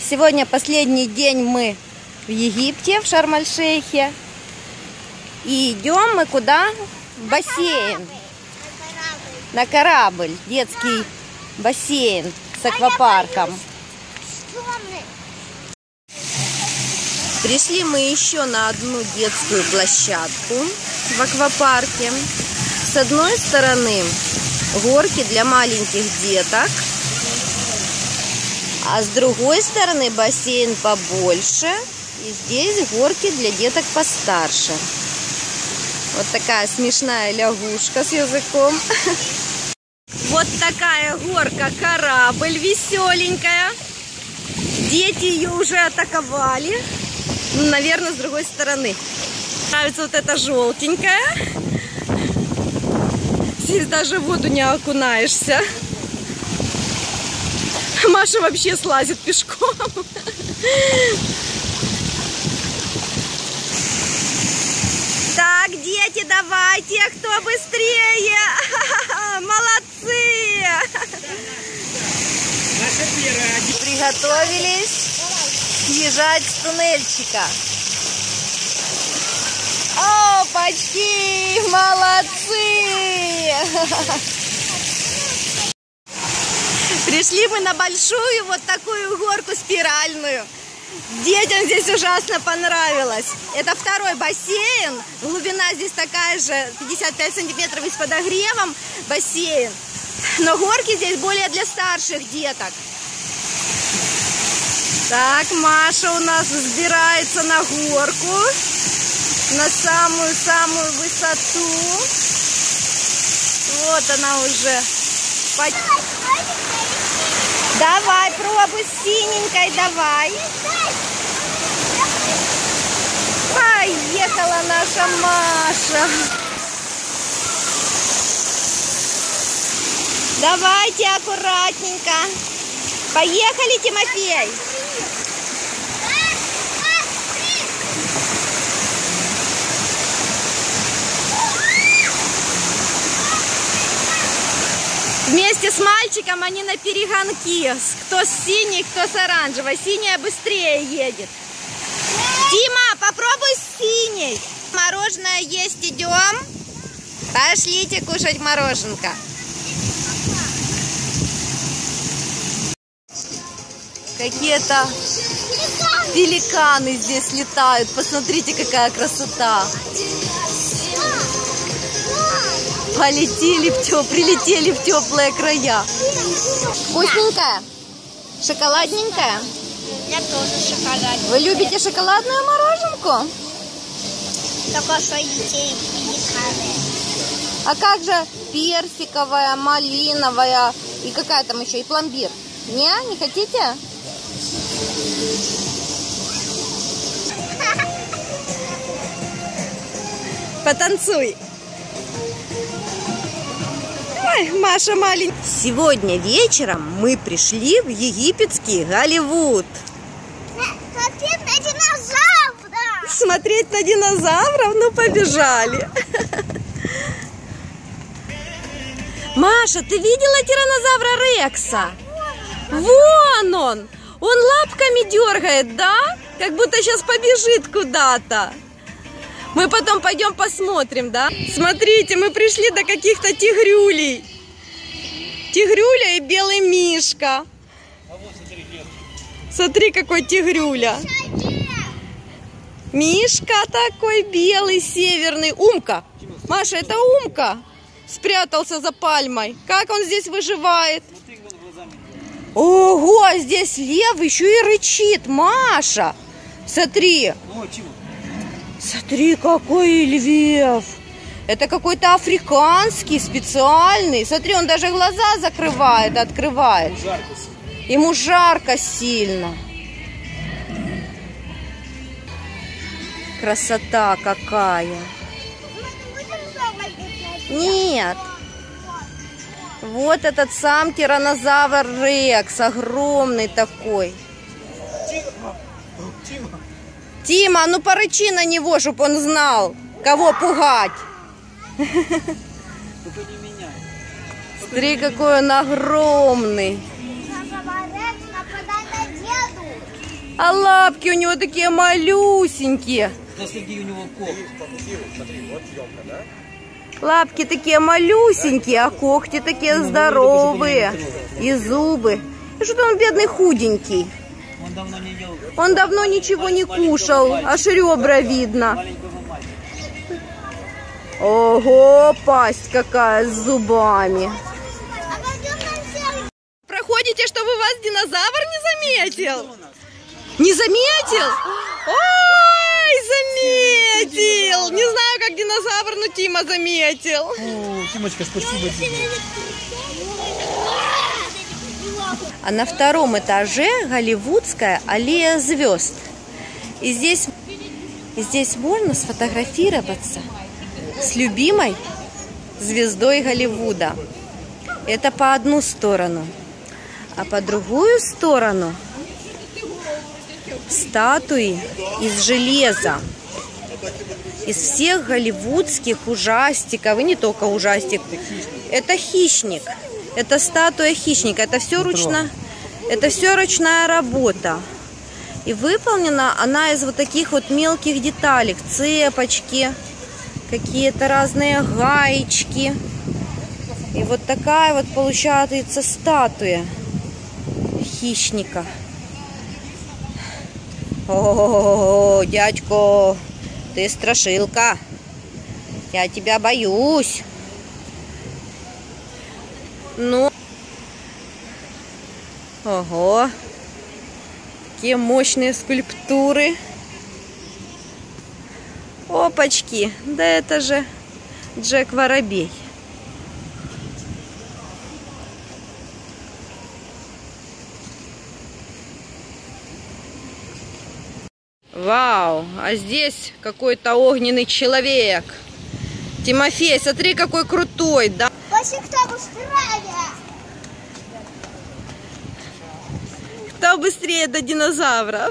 Сегодня последний день мы в Египте, в Шарм-эль-Шейхе. И идем мы куда? В бассейн. На корабль. Детский бассейн с аквапарком. Пришли мы еще на одну детскую площадку в аквапарке. С одной стороны горки для маленьких деток, а с другой стороны бассейн побольше. И здесь горки для деток постарше. Вот такая смешная лягушка с языком. Вот такая горка, корабль веселенькая. Дети ее уже атаковали. Ну, наверное, с другой стороны. Нравится вот эта желтенькая. Здесь даже в воду не окунаешься. Маша вообще слазит пешком. Так, дети, давайте, кто быстрее. Молодцы. Приготовились съезжать с туннельчика. Опачки, молодцы. Пришли мы на большую вот такую горку спиральную. Детям здесь ужасно понравилось. Это второй бассейн. Глубина здесь такая же, 55 сантиметров, и с подогревом бассейн. Но горки здесь более для старших деток. Так, Маша у нас взбирается на горку. На самую-самую высоту. Вот она уже. Давай, пробуй с синенькой, давай. Поехала наша Маша. Давайте аккуратненько. Поехали, Тимофей. Вместе с мальчиком они на перегонки. Кто с синей, кто с оранжевой. Синяя быстрее едет. Дима, попробуй с синей. Мороженое есть идем. Пошлите кушать мороженка. Какие-то пеликаны здесь летают. Посмотрите, какая красота. Прилетели в теплые края. Вкусненькая? Шоколадненькая? Я тоже шоколадненькая. Вы любите шоколадную мороженку? Только что детей пеликаны. А как же персиковая, малиновая и какая там еще? И пломбир? Не хотите? Потанцуй. Ой, Маша маленькая. Сегодня вечером мы пришли в египетский Голливуд. Смотреть на динозавров. Смотреть на динозавров? Ну, побежали. Маша, ты видела тираннозавра Рекса? Вон он! Он лапками дергает, да? Как будто сейчас побежит куда-то. Мы потом пойдем посмотрим, да? Смотрите, мы пришли до каких-то тигрюлей. Тигрюля и белый мишка. Смотри, какой тигрюля. Мишка такой белый, северный. Умка. Маша, это Умка. Спрятался за пальмой. Как он здесь выживает? Ого, здесь лев еще и рычит. Маша, смотри. Смотри, какой лев. Это какой-то африканский, специальный. Смотри, он даже глаза закрывает, открывает. Ему жарко сильно. Красота какая. Нет. Вот этот сам тираннозавр Рекс. Огромный такой. Тима, ну порычи на него, чтобы он знал, кого пугать. Смотри, какой он огромный. А лапки у него такие малюсенькие. Посреди у него когти. Смотри, вот съемка, да? Лапки такие малюсенькие, а когти такие здоровые. И зубы. И что-то он бедный худенький. Он давно не ел. Он давно ничего не кушал, аж ребра видно. Маленького мальчика. Ого, пасть какая с зубами. А пойдем на сервис. Проходите, чтобы вас динозавр не заметил. Не заметил? Ой, заметил. Не знаю, как динозавр, но Тима заметил. О, Тимочка, спасибо тебе. А на втором этаже голливудская аллея звезд. И здесь можно сфотографироваться с любимой звездой Голливуда. Это по одну сторону. А по другую сторону статуи из железа. Из всех голливудских ужастиков, и не только ужастик. Это хищник. Это статуя хищника. Это все ручная работа. И выполнена она из вот таких вот мелких деталей. Цепочки, какие-то разные гаечки. И вот такая вот получается статуя хищника. О, дядько, ты страшилка. Я тебя боюсь. Ну, ого, какие мощные скульптуры. Опачки, да это же Джек Воробей. Вау, а здесь какой-то огненный человек. Тимофей, смотри, какой крутой, да? Пошли, кто быстрее. Кто быстрее до динозавров?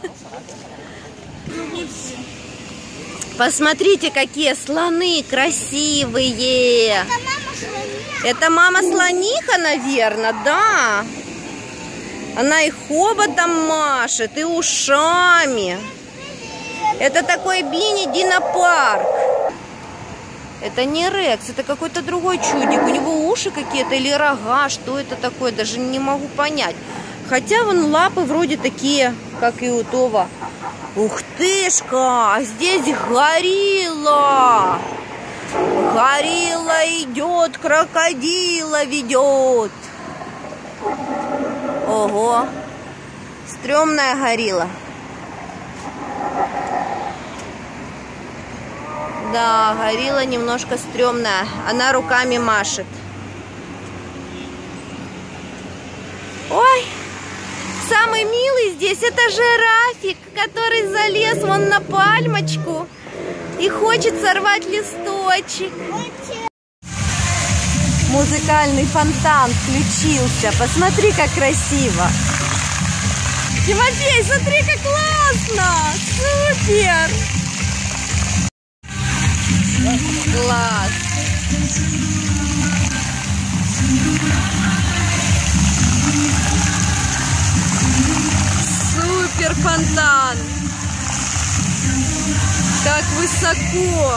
Посмотрите, какие слоны красивые. Это мама слониха. Это мама слониха, наверное, да. Она и хоботом машет, и ушами. Это такой мини-динопарк. Это не Рекс, это какой-то другой чудик. У него уши какие-то или рога, что это такое, даже не могу понять. Хотя вон лапы вроде такие, как и у того. Ух тышка, а здесь горилла. Горилла идет, крокодила ведет. Ого, стрёмная горилла. Да, горилла немножко стрёмная. Она руками машет. Ой, самый милый здесь это жирафик, который залез вон на пальмочку и хочет сорвать листочек. Музыкальный фонтан включился. Посмотри, как красиво. Тимофей, смотри, как классно! Супер! Класс! Супер фонтан! Так высоко!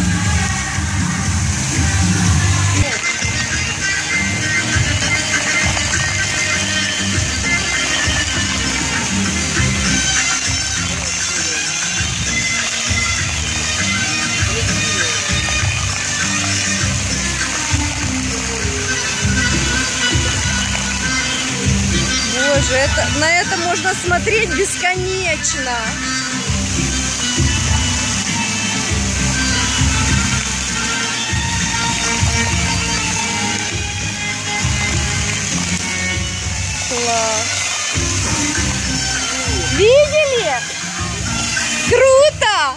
Боже, на это можно смотреть бесконечно. Класс. Видели? Круто!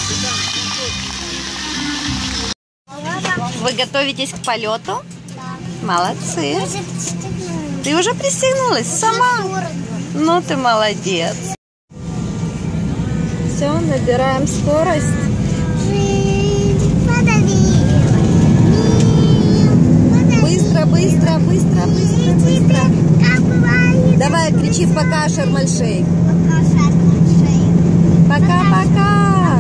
Вы готовитесь к полету? Да. Молодцы. Уже пристегнула. Ты уже пристегнулась сама? Ну ты молодец. Все, набираем скорость. Быстро, быстро, быстро, быстро, быстро. Давай, кричи пока, Шарм-эль-Шейх. Пока-пока.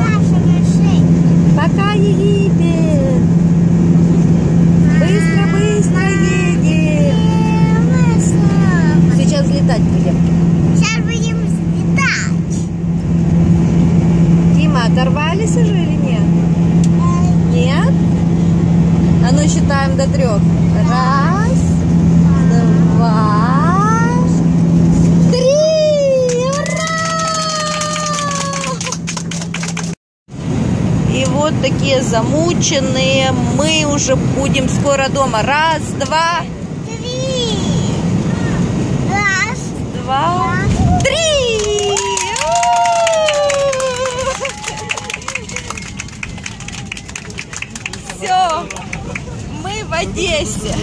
Пока, Египет. Быстро, быстро едем. Сейчас взлетать будем. Сейчас будем взлетать. Дима, оторвались уже или нет? Нет? А ну считаем до 3. 1, 2, 3. Ура! И вот такие замученные. Мы уже будем скоро дома. 1, 2, 3. 2, 3. Все, мы в Одессе.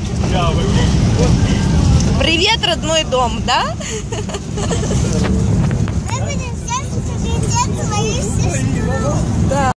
Привет, родной дом, да? Мы будем всем встречать свою сестру. Да.